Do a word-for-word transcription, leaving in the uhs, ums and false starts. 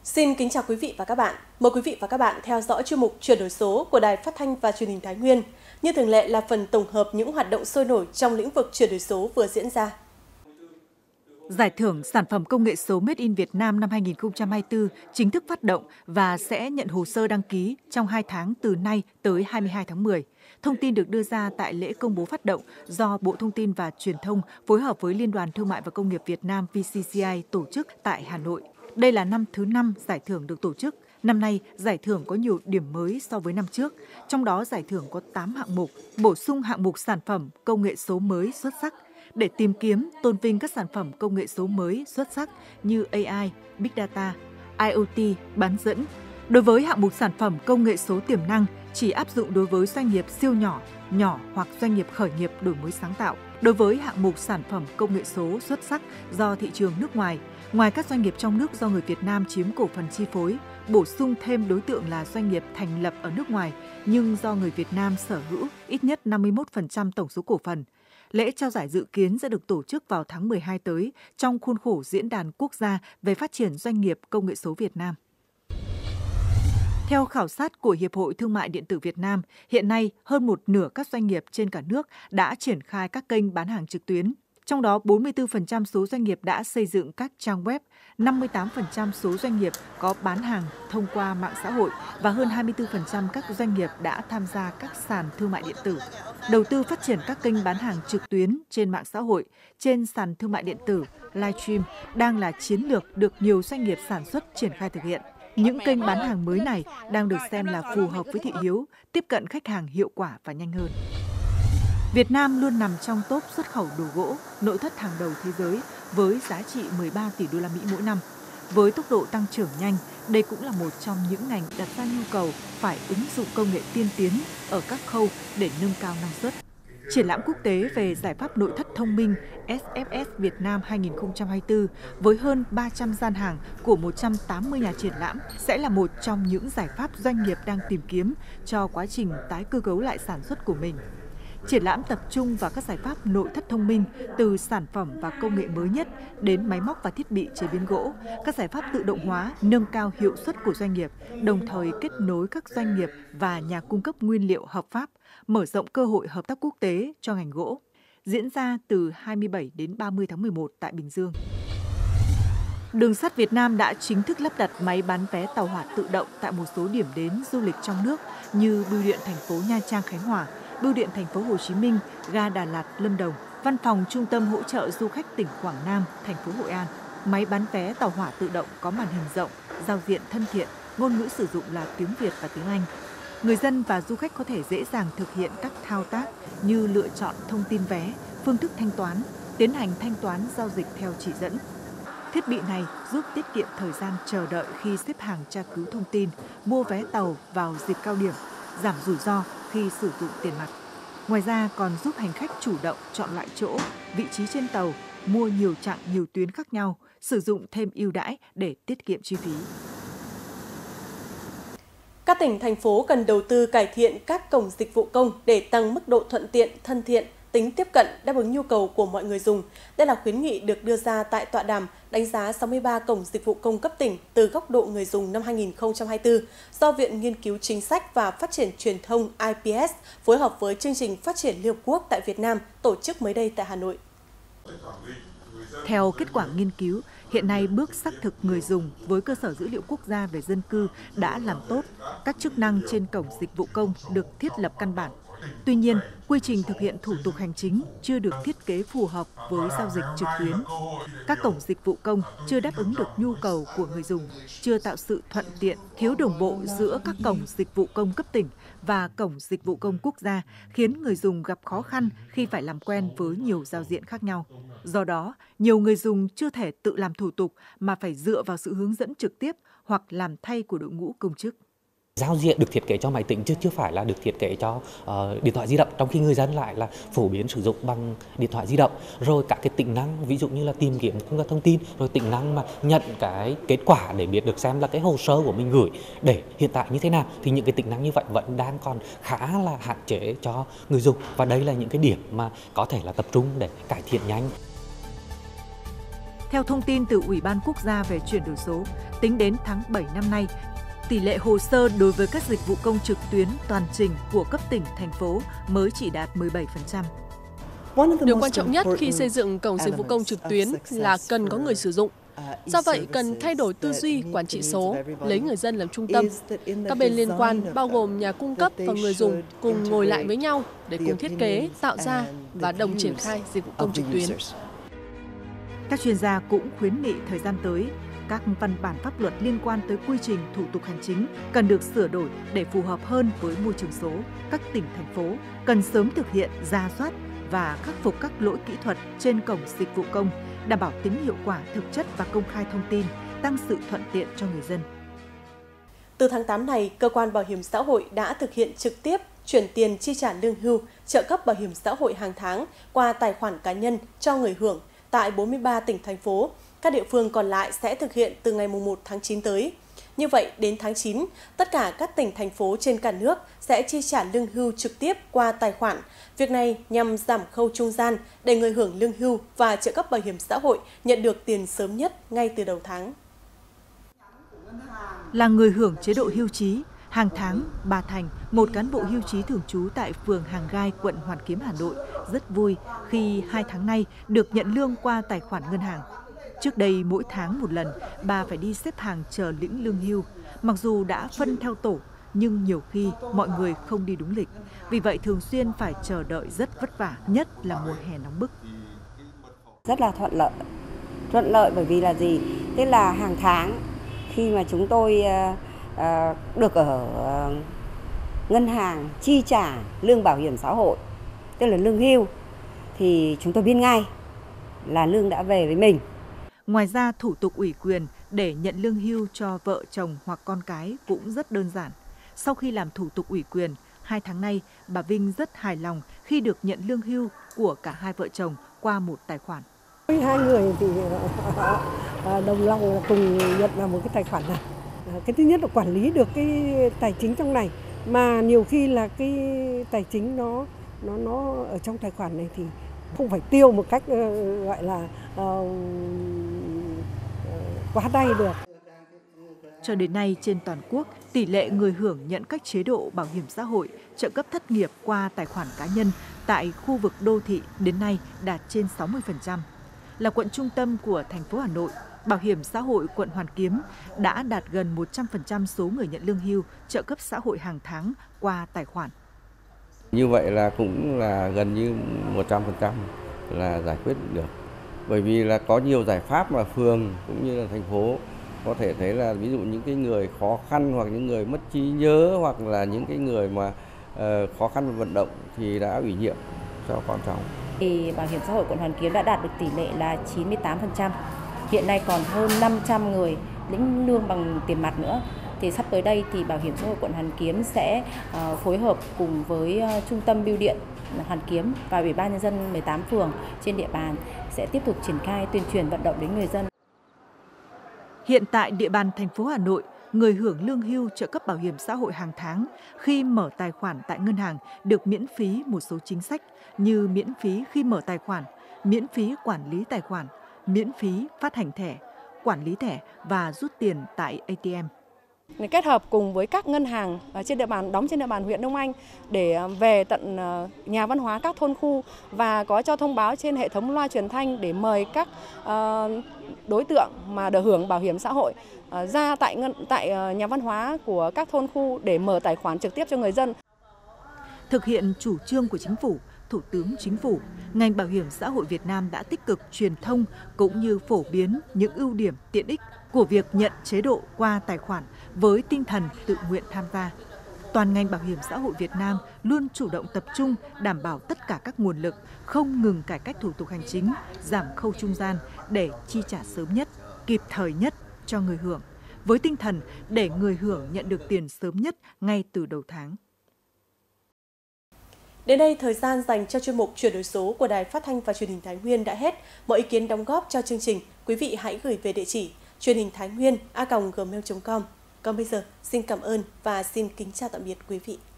Xin kính chào quý vị và các bạn. Mời quý vị và các bạn theo dõi chuyên mục Chuyển đổi số của Đài Phát thanh và Truyền hình Thái Nguyên. Như thường lệ là phần tổng hợp những hoạt động sôi nổi trong lĩnh vực chuyển đổi số vừa diễn ra. Giải thưởng Sản phẩm công nghệ số Made in Việt Nam năm hai nghìn không trăm hai mươi tư chính thức phát động và sẽ nhận hồ sơ đăng ký trong hai tháng từ nay tới hai mươi hai tháng mười. Thông tin được đưa ra tại lễ công bố phát động do Bộ Thông tin và Truyền thông phối hợp với Liên đoàn Thương mại và Công nghiệp Việt Nam vê xê xê i tổ chức tại Hà Nội. Đây là năm thứ năm giải thưởng được tổ chức. Năm nay, giải thưởng có nhiều điểm mới so với năm trước. Trong đó, giải thưởng có tám hạng mục, bổ sung hạng mục sản phẩm công nghệ số mới xuất sắc để tìm kiếm, tôn vinh các sản phẩm công nghệ số mới xuất sắc như a i, Big Data, IoT, bán dẫn. Đối với hạng mục sản phẩm công nghệ số tiềm năng, chỉ áp dụng đối với doanh nghiệp siêu nhỏ, nhỏ hoặc doanh nghiệp khởi nghiệp đổi mới sáng tạo. Đối với hạng mục sản phẩm công nghệ số xuất sắc do thị trường nước ngoài, ngoài các doanh nghiệp trong nước do người Việt Nam chiếm cổ phần chi phối, bổ sung thêm đối tượng là doanh nghiệp thành lập ở nước ngoài nhưng do người Việt Nam sở hữu ít nhất năm mươi mốt phần trăm tổng số cổ phần. Lễ trao giải dự kiến sẽ được tổ chức vào tháng mười hai tới trong khuôn khổ Diễn đàn Quốc gia về phát triển doanh nghiệp công nghệ số Việt Nam. Theo khảo sát của Hiệp hội Thương mại Điện tử Việt Nam, hiện nay hơn một nửa các doanh nghiệp trên cả nước đã triển khai các kênh bán hàng trực tuyến. Trong đó, bốn mươi tư phần trăm số doanh nghiệp đã xây dựng các trang web, năm mươi tám phần trăm số doanh nghiệp có bán hàng thông qua mạng xã hội và hơn hai mươi tư phần trăm các doanh nghiệp đã tham gia các sàn thương mại điện tử. Đầu tư phát triển các kênh bán hàng trực tuyến trên mạng xã hội, trên sàn thương mại điện tử, livestream đang là chiến lược được nhiều doanh nghiệp sản xuất triển khai thực hiện. Những kênh bán hàng mới này đang được xem là phù hợp với thị hiếu, tiếp cận khách hàng hiệu quả và nhanh hơn. Việt Nam luôn nằm trong top xuất khẩu đồ gỗ, nội thất hàng đầu thế giới với giá trị mười ba tỷ đô la Mỹ mỗi năm. Với tốc độ tăng trưởng nhanh, đây cũng là một trong những ngành đặt ra nhu cầu phải ứng dụng công nghệ tiên tiến ở các khâu để nâng cao năng suất. Triển lãm quốc tế về giải pháp nội thất thông minh ét ép ét Việt Nam hai nghìn không trăm hai mươi tư với hơn ba trăm gian hàng của một trăm tám mươi nhà triển lãm sẽ là một trong những giải pháp doanh nghiệp đang tìm kiếm cho quá trình tái cơ cấu lại sản xuất của mình. Triển lãm tập trung vào các giải pháp nội thất thông minh từ sản phẩm và công nghệ mới nhất đến máy móc và thiết bị chế biến gỗ, các giải pháp tự động hóa, nâng cao hiệu suất của doanh nghiệp, đồng thời kết nối các doanh nghiệp và nhà cung cấp nguyên liệu hợp pháp, mở rộng cơ hội hợp tác quốc tế cho ngành gỗ. Diễn ra từ hai mươi bảy đến ba mươi tháng mười một tại Bình Dương. Đường sắt Việt Nam đã chính thức lắp đặt máy bán vé tàu hỏa tự động tại một số điểm đến du lịch trong nước như Bưu điện thành phố Nha Trang, Khánh Hòa, Bưu điện thành phố Hồ Chí Minh, ga Đà Lạt, Lâm Đồng, Văn phòng Trung tâm hỗ trợ du khách tỉnh Quảng Nam, thành phố Hội An. Máy bán vé tàu hỏa tự động có màn hình rộng, giao diện thân thiện, ngôn ngữ sử dụng là tiếng Việt và tiếng Anh. Người dân và du khách có thể dễ dàng thực hiện các thao tác như lựa chọn thông tin vé, phương thức thanh toán, tiến hành thanh toán giao dịch theo chỉ dẫn. Thiết bị này giúp tiết kiệm thời gian chờ đợi khi xếp hàng tra cứu thông tin, mua vé tàu vào dịp cao điểm, giảm rủi ro khi sử dụng tiền mặt. Ngoài ra còn giúp hành khách chủ động chọn loại chỗ, vị trí trên tàu, mua nhiều chặng nhiều tuyến khác nhau, sử dụng thêm ưu đãi để tiết kiệm chi phí. Các tỉnh, thành phố cần đầu tư cải thiện các cổng dịch vụ công để tăng mức độ thuận tiện, thân thiện, tính tiếp cận, đáp ứng nhu cầu của mọi người dùng. Đây là khuyến nghị được đưa ra tại tọa đàm đánh giá sáu mươi ba cổng dịch vụ công cấp tỉnh từ góc độ người dùng năm hai nghìn không trăm hai mươi tư do Viện Nghiên cứu Chính sách và Phát triển Truyền thông i pê ét phối hợp với Chương trình Phát triển Liên Hợp Quốc tại Việt Nam tổ chức mới đây tại Hà Nội. Theo kết quả nghiên cứu, hiện nay bước xác thực người dùng với cơ sở dữ liệu quốc gia về dân cư đã làm tốt. Các chức năng trên cổng dịch vụ công được thiết lập căn bản. Tuy nhiên, quy trình thực hiện thủ tục hành chính chưa được thiết kế phù hợp với giao dịch trực tuyến. Các cổng dịch vụ công chưa đáp ứng được nhu cầu của người dùng, chưa tạo sự thuận tiện, thiếu đồng bộ giữa các cổng dịch vụ công cấp tỉnh và cổng dịch vụ công quốc gia, khiến người dùng gặp khó khăn khi phải làm quen với nhiều giao diện khác nhau. Do đó, nhiều người dùng chưa thể tự làm thủ tục mà phải dựa vào sự hướng dẫn trực tiếp hoặc làm thay của đội ngũ công chức. Giao diện được thiết kế cho máy tính chứ chưa phải là được thiết kế cho uh, điện thoại di động, trong khi người dân lại là phổ biến sử dụng bằng điện thoại di động. Rồi các cái tính năng ví dụ như là tìm kiếm cung cấp thông tin, rồi tính năng mà nhận cái kết quả để biết được xem là cái hồ sơ của mình gửi để hiện tại như thế nào, thì những cái tính năng như vậy vẫn đang còn khá là hạn chế cho người dùng, và đây là những cái điểm mà có thể là tập trung để cải thiện nhanh. Theo thông tin từ Ủy ban Quốc gia về chuyển đổi số, tính đến tháng bảy năm nay, tỷ lệ hồ sơ đối với các dịch vụ công trực tuyến toàn trình của cấp tỉnh, thành phố mới chỉ đạt mười bảy phần trăm. Điều quan trọng nhất khi xây dựng cổng dịch vụ công trực tuyến là cần có người sử dụng. Do vậy, cần thay đổi tư duy quản trị số, lấy người dân làm trung tâm. Các bên liên quan, bao gồm nhà cung cấp và người dùng, cùng ngồi lại với nhau để cùng thiết kế, tạo ra và đồng triển khai dịch vụ công trực tuyến. Các chuyên gia cũng khuyến nghị thời gian tới, các văn bản pháp luật liên quan tới quy trình thủ tục hành chính cần được sửa đổi để phù hợp hơn với môi trường số. Các tỉnh, thành phố cần sớm thực hiện rà soát và khắc phục các lỗi kỹ thuật trên cổng dịch vụ công, đảm bảo tính hiệu quả, thực chất và công khai thông tin, tăng sự thuận tiện cho người dân. Từ tháng tám này, Cơ quan Bảo hiểm xã hội đã thực hiện trực tiếp chuyển tiền chi trả lương hưu, trợ cấp bảo hiểm xã hội hàng tháng qua tài khoản cá nhân cho người hưởng tại bốn mươi ba tỉnh, thành phố. Các địa phương còn lại sẽ thực hiện từ ngày mùng một tháng chín tới. Như vậy, đến tháng chín, tất cả các tỉnh, thành phố trên cả nước sẽ chi trả lương hưu trực tiếp qua tài khoản. Việc này nhằm giảm khâu trung gian để người hưởng lương hưu và trợ cấp bảo hiểm xã hội nhận được tiền sớm nhất ngay từ đầu tháng. Là người hưởng chế độ hưu trí, hàng tháng, bà Thành, một cán bộ hưu trí thường trú tại phường Hàng Gai, quận Hoàn Kiếm, Hà Nội, rất vui khi hai tháng nay được nhận lương qua tài khoản ngân hàng. Trước đây, mỗi tháng một lần, bà phải đi xếp hàng chờ lĩnh lương hưu. Mặc dù đã phân theo tổ, nhưng nhiều khi mọi người không đi đúng lịch. Vì vậy, thường xuyên phải chờ đợi rất vất vả, nhất là mùa hè nóng bức. Rất là thuận lợi. Thuận lợi bởi vì là gì? Tức là hàng tháng, khi mà chúng tôi uh, được ở uh, ngân hàng chi trả lương bảo hiểm xã hội, tức là lương hưu, thì chúng tôi biết ngay là lương đã về với mình. Ngoài ra, thủ tục ủy quyền để nhận lương hưu cho vợ chồng hoặc con cái cũng rất đơn giản. Sau khi làm thủ tục ủy quyền, hai tháng nay, bà Vinh rất hài lòng khi được nhận lương hưu của cả hai vợ chồng qua một tài khoản. Hai người thì đồng lòng cùng nhận vào một cái tài khoản này. Cái thứ nhất là quản lý được cái tài chính trong này, mà nhiều khi là cái tài chính nó nó nó ở trong tài khoản này thì không phải tiêu một cách uh, gọi là uh, quá tay được. Cho đến nay, trên toàn quốc, tỷ lệ người hưởng nhận các chế độ bảo hiểm xã hội, trợ cấp thất nghiệp qua tài khoản cá nhân tại khu vực đô thị đến nay đạt trên sáu mươi phần trăm. Là quận trung tâm của thành phố Hà Nội, Bảo hiểm xã hội quận Hoàn Kiếm đã đạt gần một trăm phần trăm số người nhận lương hưu, trợ cấp xã hội hàng tháng qua tài khoản. Như vậy là cũng là gần như một trăm phần trăm là giải quyết được. Bởi vì là có nhiều giải pháp mà phường cũng như là thành phố có thể thấy là ví dụ những cái người khó khăn hoặc những người mất trí nhớ hoặc là những cái người mà uh, khó khăn về vận động thì đã ủy nhiệm cho con cháu. Thì Bảo hiểm xã hội quận Hoàn Kiếm đã đạt được tỷ lệ là chín mươi tám phần trăm. Hiện nay còn hơn năm trăm người lĩnh lương bằng tiền mặt nữa. Thì sắp tới đây thì Bảo hiểm xã hội quận Hoàn Kiếm sẽ uh, phối hợp cùng với uh, Trung tâm Bưu điện Hoàn Kiếm và Ủy ban nhân dân mười tám phường trên địa bàn sẽ tiếp tục triển khai tuyên truyền vận động đến người dân. Hiện tại địa bàn thành phố Hà Nội, người hưởng lương hưu trợ cấp bảo hiểm xã hội hàng tháng khi mở tài khoản tại ngân hàng được miễn phí một số chính sách như miễn phí khi mở tài khoản, miễn phí quản lý tài khoản, miễn phí phát hành thẻ, quản lý thẻ và rút tiền tại a tê em. Kết hợp cùng với các ngân hàng trên địa bàn đóng trên địa bàn huyện Đông Anh để về tận nhà văn hóa các thôn khu và có cho thông báo trên hệ thống loa truyền thanh để mời các đối tượng mà được hưởng bảo hiểm xã hội ra tại ngân tại nhà văn hóa của các thôn khu để mở tài khoản trực tiếp cho người dân. Thực hiện chủ trương của Chính phủ, Thủ tướng Chính phủ, ngành Bảo hiểm xã hội Việt Nam đã tích cực truyền thông cũng như phổ biến những ưu điểm tiện ích của việc nhận chế độ qua tài khoản với tinh thần tự nguyện tham gia. Toàn ngành Bảo hiểm xã hội Việt Nam luôn chủ động tập trung đảm bảo tất cả các nguồn lực, không ngừng cải cách thủ tục hành chính, giảm khâu trung gian để chi trả sớm nhất, kịp thời nhất cho người hưởng, với tinh thần để người hưởng nhận được tiền sớm nhất ngay từ đầu tháng. Đến đây, thời gian dành cho chuyên mục chuyển đổi số của Đài Phát thanh và Truyền hình Thái Nguyên đã hết. Mọi ý kiến đóng góp cho chương trình, quý vị hãy gửi về địa chỉ truyền hình thái nguyên a còng gmail chấm com. Còn bây giờ, xin cảm ơn và xin kính chào tạm biệt quý vị.